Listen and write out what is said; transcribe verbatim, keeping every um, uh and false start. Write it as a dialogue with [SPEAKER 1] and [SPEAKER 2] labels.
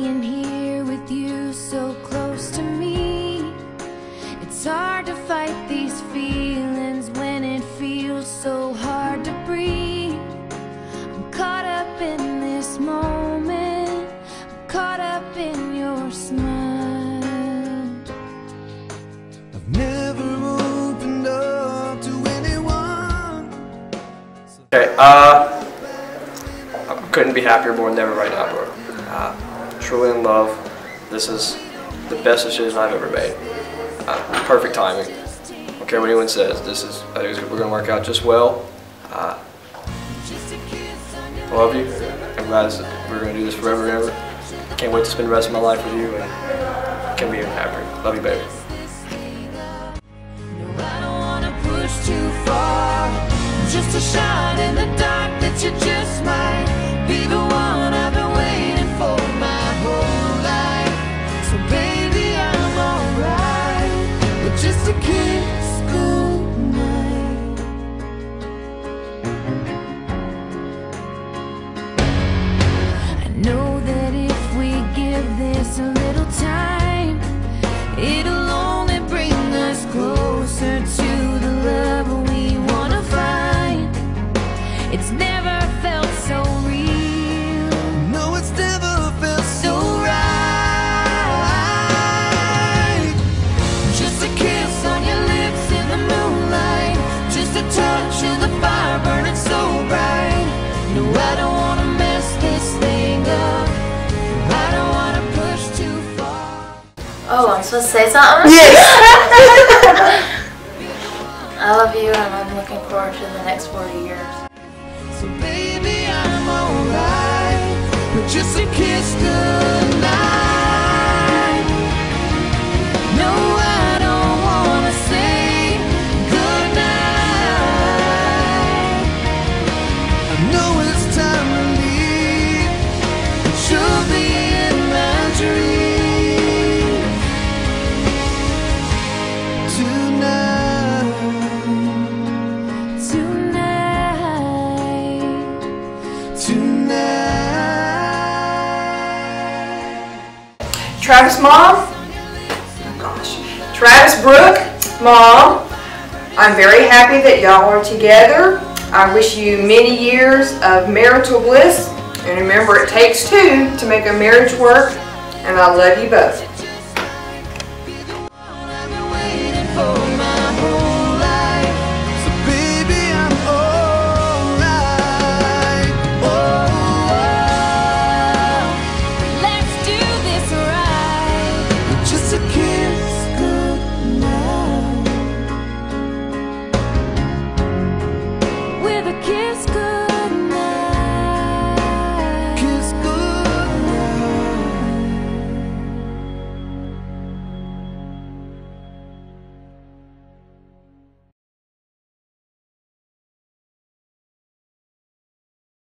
[SPEAKER 1] being here with you so close to me. It's hard to fight these feelings when it feels so hard to breathe. I'm caught up in this moment, I'm caught up in your smile.
[SPEAKER 2] I've never opened up to anyone.
[SPEAKER 3] Okay, uh, I couldn't be happier more than ever right now, bro. Uh, truly in love. This is the best decision I've ever made. Uh, perfect timing. I don't care what anyone says. This is, I think we're going to work out just well. Uh, I love you. I'm glad we're going to do this forever and ever. Can't wait to spend the rest of my life with you, and can't be even happier. Love you, baby.
[SPEAKER 1] Too far, just to shine in the dark, that you just might be the one I've been waiting for my whole life. So baby, I'm alright with just a kiss goodnight. I know that if we give this a little time, it'll only bring us closer to the love we wanna find. It's never felt so real.
[SPEAKER 2] No, it's never felt
[SPEAKER 1] So right. Just a kiss on your lips in the moonlight, just a touch of the fire burning so bright. No, I don't wanna mess this thing up, I don't wanna push too far.
[SPEAKER 4] Oh, I'm supposed to say something?
[SPEAKER 5] Yes.
[SPEAKER 4] I love you, and I'm looking forward to the next forty years.
[SPEAKER 1] So baby, I'm alright with just a kiss goodnight. No, I don't wanna say goodnight.
[SPEAKER 2] I know it's time to leave,
[SPEAKER 1] But you'll be in my dreams
[SPEAKER 2] tonight.
[SPEAKER 1] Tonight.
[SPEAKER 2] Tonight.
[SPEAKER 5] Travis' mom, oh gosh, Travis, Brooke, mom, I'm very happy that y'all are together. I wish you many years of marital bliss, and remember, it takes two to make a marriage work, and I love you both.